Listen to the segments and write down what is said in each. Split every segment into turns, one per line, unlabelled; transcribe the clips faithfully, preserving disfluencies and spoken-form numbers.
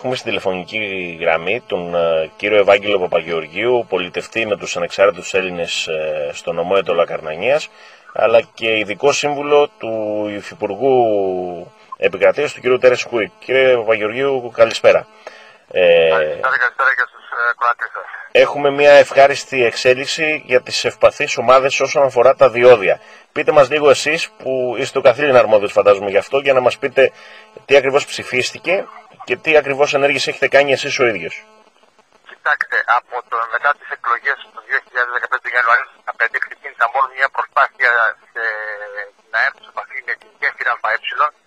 έχουμε στην τηλεφωνική γραμμή τον uh, κύριο Ευάγγελο Παπαγεωργίου, πολιτευτή με τους ανεξάρτητους Έλληνες uh, στο νομό Αιτωλά Καρνανίας, αλλά και ειδικό σύμβουλο του Υφυπουργού Επικρατείας του κύριου Τέρες Χούικ. Κύριε Παπαγεωργίου, καλησπέρα.
Ε, καλησπέρα, καλησπέρα και στους κροατές σας.
Έχουμε μια ευχάριστη εξέλιξη για τις ευπαθείς ομάδες όσον αφορά τα διόδια. Πείτε μας λίγο εσείς, που είστε ο καθήλυνα αρμόδιος φαντάζομαι γι' αυτό, για να μας πείτε τι ακριβώς ψηφίστηκε και τι ακριβώς ενέργειες έχετε κάνει εσείς ο ίδιος.
Κοιτάξτε, από το, μετά τις εκλογές του δύο χιλιάδες δεκαπέντε Ιανουαρίου του δύο χιλιάδες δεκαπέντε ξεκίνησα μόνο μια προσπάθεια σε, να έρθω σε επαφή με την γέφυρα ΑΕ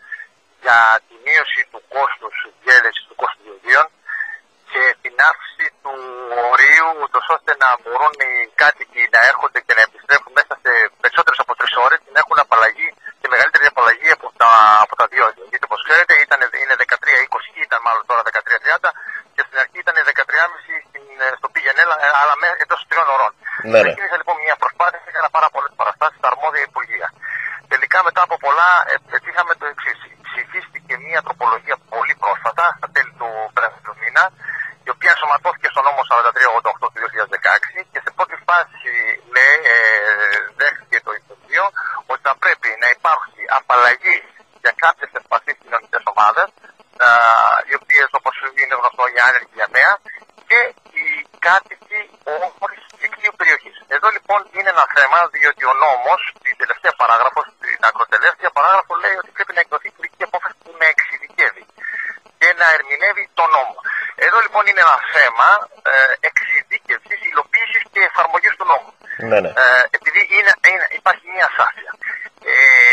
για τη μείωση του κόστους διέλευσης του κόστου διοδίων και την αύξηση του ορίου, ούτως ώστε να μπορούν οι κάτοικοι να έρχονται και να επιστρέφουν μέσα σε περισσότερες από τρεις ώρες και να έχουν απαλλαγή και μεγαλύτερη απαλλαγή από τα, από τα διόδια. Γιατί όπως ξέρετε ήταν, είναι δεκατρία είκοσι, ήταν μάλλον τώρα δεκατρία τριάντα και στην αρχή ήταν δεκατρία και μισό στο Πηγενέλα, αλλά εντός τριών ωρών.
Ναι, ναι.
Ξεκίνησα λοιπόν μια προσπάθεια και έκανα πάρα πολλές παραστάσεις στα αρμόδια υπουργεία. Τελικά μετά από πολλά πετύχαμε το εξής. Ψηφίστηκε μια τροπολογία πολύ πρόσφατα, στα τέλη του περασμένου μήνα, η οποία ενσωματώθηκε στο νόμο σαράντα τρία ογδόντα οκτώ του δύο χιλιάδες δεκαέξι και σε πρώτη φάση λέει, ε, δέχτηκε το Υπουργείο ότι θα πρέπει να υπάρχει απαλλαγή για κάποιες ευπαθείς κοινωνικές ομάδες, ε, οι οποίες όπως είναι γνωστό οι άνεργοι διαμέα και οι κάτοικοι όμορφης δικτύου περιοχής. Εδώ λοιπόν είναι ένα θέμα, διότι ο νόμος, την τελευταία παράγραφο, την ακροτελεύτια παράγραφο, λέει ότι πρέπει να εκδοθεί υπουργική απόφαση που να εξειδικεύει και να ερμηνεύει τον νόμο. Εδώ λοιπόν είναι ένα θέμα ε, εξειδίκευσης, υλοποίησης και εφαρμογής του νόμου.
Ναι, ναι.
Ε, επειδή είναι, είναι, υπάρχει μια ασάφεια. Ε,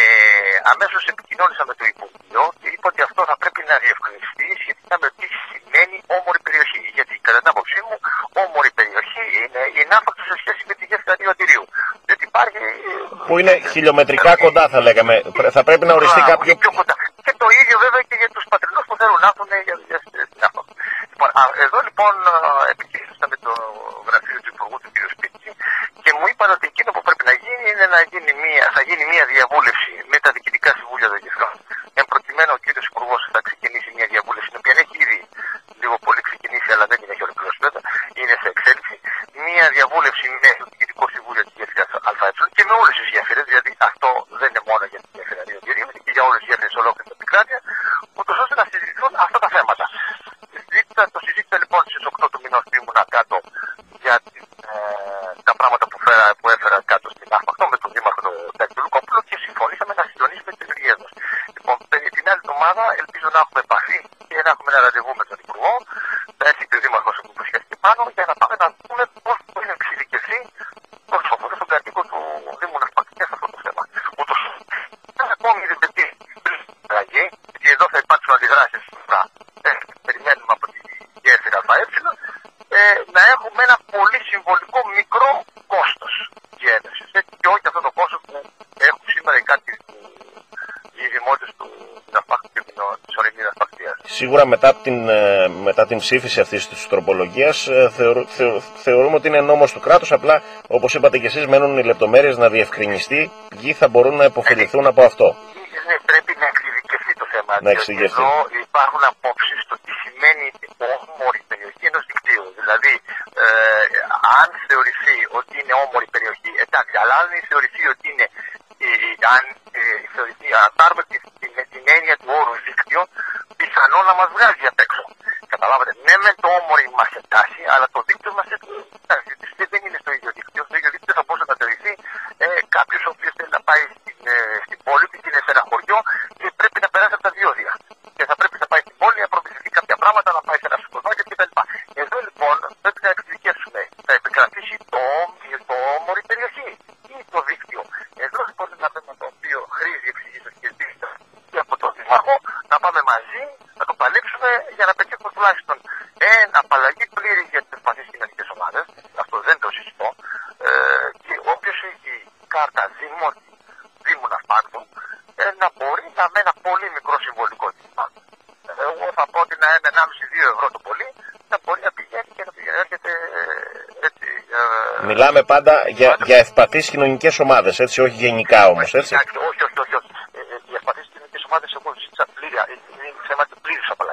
αμέσως επικοινώνησα με το Υπουργείο και είπα ότι αυτό θα πρέπει να διευκρινιστεί σχετικά με τι σημαίνει όμορη περιοχή. Γιατί κατά την άποψή μου, όμορη περιοχή είναι η ναύαρχη σε σχέση με τη γέφυρα Διοδηρίου. Γιατί υπάρχει.
Που είναι χιλιομετρικά ε, κοντά, θα λέγαμε. Θα πρέπει να οριστεί
α,
κάποιο.
Πιο κοντά. Και το ίδιο βέβαια και για τους πατρινούς που θέλουν να έρθουν για δουλειές στην αυτό. Λοιπόν, α, εδώ λοιπόν επικοινωνήσα με το γραφείο του Υπουργού του κ. Σπίτσι και μου είπαν ότι εκείνο που πρέπει να γίνει είναι να γίνει μια, θα γίνει μια διαβούλευση με τα διοικητικά συμβούλια των γεφυρών. Εν προκειμένου ο κ. Υπουργός θα ξεκινήσει μια διαβούλευση, την οποία έχει ήδη λίγο πολύ ξεκινήσει, αλλά δεν την έχει ολοκληρώσει βέβαια, είναι σε εξέλιξη. Μια διαβούλευση με το διοικητικό συμβούλιο της γέφυρας ΑΕ και με όλες τις γέφυρες, δηλαδή αυτό δεν είναι μόνο για τη γέφυρα Διοδηρίου, είναι και για όλες τις γέφυρες ολόκληρη την επικράτεια, ούτως ώστε να συζητηθούν αυτά τα θέματα. Το συζήτησα λοιπόν στις οκτώ του μηνός που ήμουν κάτω για την, ε, τα πράγματα που, φέρα, που έφερα κάτω στην Άχμαχτο με τον Δήμαρχο του Λουκοπούλου και συμφωνήσαμε να συντονίσουμε τις λειτουργίες μας. Λοιπόν, την άλλη εβδομάδα ελπίζω να έχουμε επαφή και να έχουμε ένα ραντεβού με τον Υπουργό. Θα έρθει και ο Δήμαρχος που υποσχέθηκε πάνω για να πάμε να δούμε πώς μπορεί να εξειδικευθεί το σοφό στον κατοίκο του Δήμου Ναυπακτικής σε αυτό το θέμα. Ούτως ακόμη δεν πετύχει αλλαγή, γιατί εδώ θα υπάρξουν αντιδράσεις να ε, περιμένουμε από τη γέφυρα ΑΕ, ε, να έχουμε ένα πολύ συμβολικό μικρό κόστος διέλευσης. Και όχι αυτό το κόστος που έχουν σήμερα οι κάτοικοι οι δημότες του Ναυπάκτου και της ορεινής Ναυπακτίας.
Σίγουρα μετά την, μετά την ψήφιση αυτής της τροπολογίας θεωρ, θεω, θεωρούμε ότι είναι νόμος του κράτους, απλά όπως είπατε και εσείς μένουν οι λεπτομέρειες να διευκρινιστεί, ποιοι θα μπορούν να υποφεληθούν από αυτό.
Ναι, πρέπει να εξειδικευτεί το θέμα.
Να εξειδικευτεί.
Εδώ υπάρχουν απόψεις στο τι σημαίνει όμορη περιοχή ενός δικτύου. Δηλαδή, ε, αν θεωρηθεί ότι είναι όμορη περιοχή, εντάξει, αλλά αν θεωρηθεί ότι είναι, ε, αν ε, θεωρηθεί, αν πάρουμε τη, τη, με την έννοια του όρου δίκτυο, πιθανό να μας βγάζει απ' έξω. Καταλάβατε, ναι, με το όμορη μας εντάσσει, αλλά το δίκτυο μας εντάξει, δεν είναι στο ίδιο δίκτυο. Στο ίδιο δίκτυο θα μπορούσε να θεωρηθεί ε, κάποιος ο οποίος θέλει να πάει στην, ε, στην πόλη του και είναι σε ένα χωριό και πρέπει να περάσει από τα διόδια. Και θα πρέπει να πάει στην πόλη να προμηθευτεί κάποια πράγματα, να πάει σε ένα σουκοδάκι κτλ. Εδώ λοιπόν πρέπει να εξειδικεύσουμε. Θα επικρατήσει το, το όμορη περιοχή ή το δίκτυο. Εδώ λοιπόν είναι ένα θέμα το οποίο χρήζει εξηγήσεως και δίκτυο και από τον Δήμαρχο να πάμε μαζί να το παλέψουμε για να πετύχουμε τουλάχιστον ένα απαλλαγή πλήρη για τις ευπαθείς κοινωνικές ομάδες. Αυτό δεν το συζητώ. Ε, και όποιος έχει κάρτα Δήμου, Δήμου Ναυπάκτου, ε, να μπορεί να με ένα πολύ μικρό συμβολικό τίμημα. Εγώ θα πω ότι να είναι ενάμιση με δύο ευρώ το πολύ, να μπορεί να πηγαίνει και να πηγαίνει, έρχεται έτσι. Ε,
Μιλάμε πάντα για, για ευπαθείς κοινωνικές ομάδες, έτσι, όχι γενικά όμως, έτσι.
Όχι, όχι, όχι, όχι. όχι. Ε, οι ευπαθείς κοινωνικές ομάδες εγώ ζήτησα πλήρη, είναι θέμα του πλήρους απαλλαγής.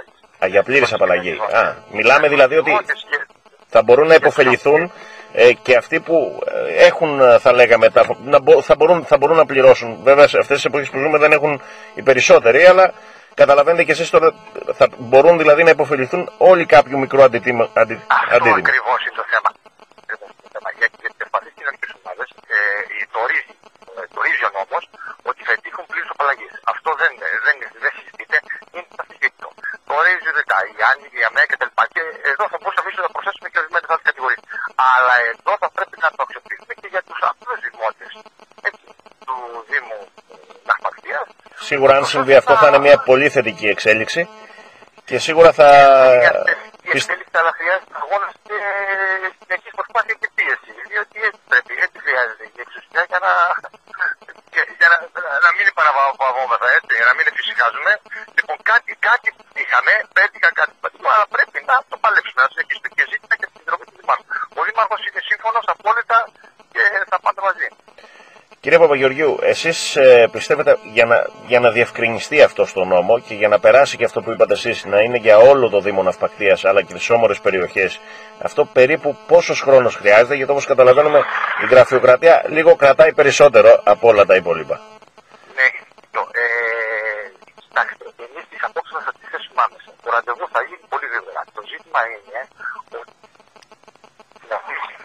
Α, για πλήρης απαλλαγή. Α, μιλάμε δηλαδή ότι θα μπορούν να υποφεληθούν ε, και αυτοί που έχουν, θα λέγαμε, τα, να μπο, θα, μπορούν, θα μπορούν να πληρώσουν. Βέβαια, σε αυτές τις εποχές που ζούμε δεν έχουν οι περισσότεροι, αλλά καταλαβαίνετε και εσείς τώρα, θα μπορούν δηλαδή να υποφεληθούν όλοι κάποιο μικρό αντίτιμο. Αντι,
Αυτό ακριβώς είναι το θέμα. Γιατί για τις ευπαθείς κοινωνικές ομάδες το ορίζει ο νόμος ότι θα επιτύχουν πλήρους απαλλαγής. Αυτό δεν, δεν, δεν συζητείται, είναι σταθιστικό. Το ορίζει ρητά, οι Άννοι, οι ΑΜΕ κτλ. Και εδώ θα μπορούσαμε να προσθέσουμε και ορισμένες άλλες κατηγορίες. Αλλά εδώ θα πρέπει να το αξιοποιήσουμε και για τους απλούς δημότες του Δήμου Ναυπακτίας.
Σίγουρα, αν συμβεί αυτό, θα είναι μια πολύ θετική εξέλιξη και σίγουρα θα.
Η εξέλιξη, αλλά χρειάζεται αγώνας και συνεχής προσπάθεια και πίεση. Διότι έτσι πρέπει, έτσι χρειάζεται η εξουσία για να, για να, να μην παραβόμεθα, έτσι, για να μην εφησυχάζουμε. Λοιπόν, κάτι, κάτι είχαμε, πέτυχα κάτι πατήμα, αλλά πρέπει να το παλέψουμε, να συνεχίσουμε και ζήτητα και τη συνδρομή του Δημάρχου. Ο Δήμαρχος είναι σύμφωνος απόλυτα και θα πάντα μαζί.
Κύριε Παπαγεωργίου, εσείς ε, πιστεύετε για να, για να διευκρινιστεί αυτό στο νόμο και για να περάσει και αυτό που είπατε εσείς, να είναι για όλο το Δήμο Ναυπακτίας αλλά και τις όμορες περιοχές, αυτό περίπου πόσος χρόνος χρειάζεται? Γιατί όπως καταλαβαίνουμε η γραφειοκρατία λίγο κρατάει περισσότερο από όλα τα υπόλοιπα.
Ναι, ε, κοιτάξτε, εμείς τις απόψεις μας θα τις θέσουμε άμεσα. Το ραντεβού θα γίνει πολύ γρήγορα. Το ζήτημα είναι ότι να αφήσει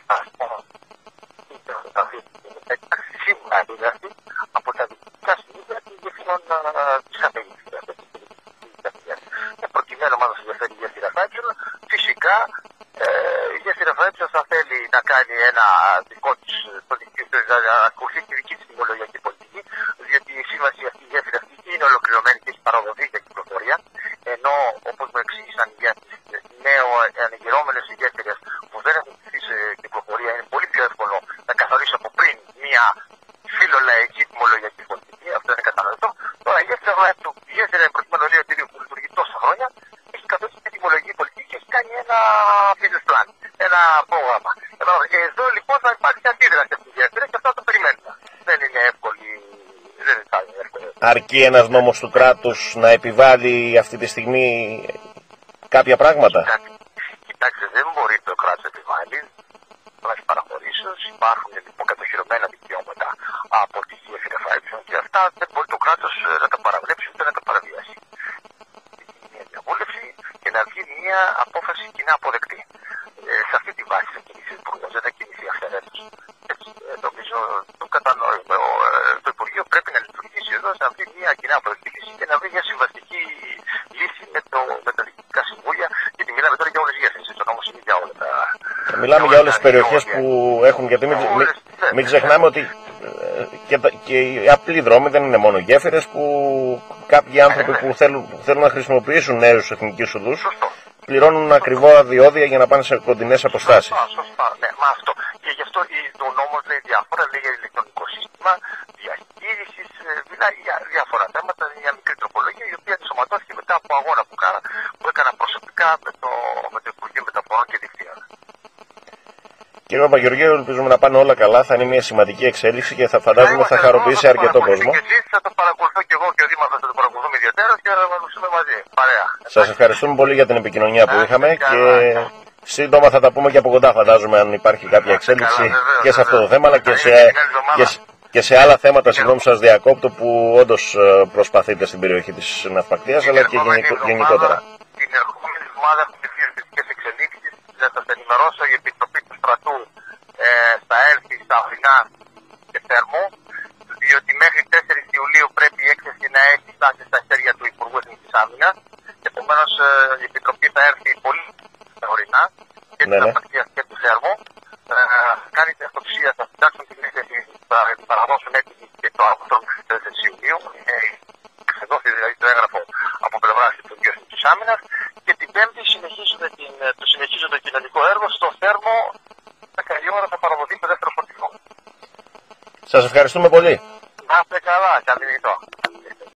σίγουρα δηλαδή από τα δυτικά σημεία της διευθυνών της απελήθειας. Προκειμένου μας να ενδιαφέρει η γέφυρα Φράιψον, φυσικά η γέφυρα Φράιψον θα θέλει να κάνει ένα δικό της, να ακολουθεί τη δική της τιμολογιακή πολιτική, διότι η σύμβαση αυτή, η γέφυρα αυτή είναι ολοκληρωμένη και έχει παραδοθεί για κυκλοφορία, ενώ όπως μου εξήγησαν για τις νέο ανεγυρώμενες γέφυρες που δεν έχουν τηθεί σε κυκλοφορία, είναι πολύ πιο εύκολο να καθορίσει από πριν μια φιλολαϊκή τιμολογιακή πολιτική. Αυτό είναι κατανοητό. Τώρα η γέφυρα προκειμένου λέει ότι που λειτουργεί τόσα χρόνια έχει καθορίσει μια τιμολογική πολιτική και έχει κάνει ένα business plan, ένα πρόγραμμα. Εδώ λοιπόν θα υπάρχει αντίδραση από τη γέφυρα και αυτό το περιμένουμε. Δεν είναι εύκολη. Δεν είναι εύκολη.
Αρκεί ένας νόμος του κράτους να επιβάλλει αυτή τη στιγμή κάποια πράγματα?
Κοιτάξτε, δεν μπορεί το κράτος να επιβάλλει. Υπάρχει παραχωρήσεως, υπάρχουν λοιπόν κατοχυρωμένα δικαιώματα από τη γέφυρα Φράιψον και αυτά δεν μπορεί το κράτος να τα παραβλέψει ούτε να τα παραβιάσει. Μια διαβούλευση και να βγει μια απόφαση κοινά αποδεκτή. Ε, σε αυτή τη βάση θα κινηθεί ο Υπουργός, δεν θα κινηθεί αυθαίρετος. Έτσι, ε, νομίζω το κατανοούμε. Το Υπουργείο πρέπει να λειτουργήσει εδώ, να βρει μια κοινά αποδεκτή λύση και να βρει μια συμβαστική λύση με, το, με τα διοικητικά συμβούλια, γιατί μιλάμε τώρα για όλες τις γέφυρες. Το νόμος είναι για όλα τα.
Μιλάμε για όλες τις περιοχές που έχουν, γιατί μην, μην, μην ξεχνάμε ότι και, και οι απλοί δρόμοι δεν είναι μόνο γέφυρες, που κάποιοι άνθρωποι που θέλουν, που θέλουν να χρησιμοποιήσουν νέους εθνικούς οδούς πληρώνουν ακριβό διόδια για να πάνε σε κοντινές αποστάσεις.
Σωστά, σωστά, ναι, μα αυτό. Και γι' αυτό ο νόμος λέει διάφορα, λέει για ηλεκτρονικό σύστημα διαχείρισης, μιλάει για διάφορα θέματα, μια μικρή τροπολογία η οποία ενσωματώθηκε μετά από αγώνα που, κάνα, που έκανα προσωπικά με το, με το Υπουργείο Μεταφορών και Δικτύων.
Κύριε Παπαγεωργίου, ελπίζουμε να πάνε όλα καλά. Θα είναι μια σημαντική εξέλιξη και θα φαντάζομαι θα χαροποιήσει αρκετό κόσμο.
Και εσείς θα το παρακολουθώ και εγώ και ο Δήμαρχος θα το παρακολουθούμε ιδιαίτερα και θα μιλήσουμε μαζί. Παρέα.
Σας ευχαριστούμε πολύ για την επικοινωνία που είχαμε και σύντομα θα τα πούμε και από κοντά, φαντάζομαι, αν υπάρχει κάποια εξέλιξη και σε αυτό το θέμα, αλλά και σε, και, και σε άλλα θέματα, συγγνώμη σας διακόπτω, που όντως προσπαθείτε στην περιοχή της Ναυπακτίας, αλλά και γενικότερα.
Την ερχόμενη εβδομάδα έχουμε τις διευθυντικές εξελίξεις. Θα σας ενημερώσω, η Επιτροπή του Στρατού ε, θα έρθει στα Αθηνά και Θέρμο, διότι μέχρι τέσσερις Ιουλίου πρέπει η έκθεση να έχει φτάσει στα χέρια του Υπουργού Εθνικής Άμυνας. Επομένως ε, η Επιτροπή θα έρθει πολύ ορεινά και
ναι,
της Ναυπακτίας και του Θέρμου. Ε, κάνει την αυτοψία, θα συντάξουν την έκθεση, θα παραδώσουν έτοιμη και το άρθρο μέχρι τέσσερις Ιουλίου. Ε, Εξεδόθη δηλαδή το έγγραφο από πλευράς του Υπουργείου Εθνικής Άμυνας. Και την Πέμπτη την, το συνεχίζω το κοινωνικό έργο στο Θέρμο. δέκα η ώρα θα παραδοθεί το δεύτερο φορτηγό.
Σας ευχαριστούμε πολύ.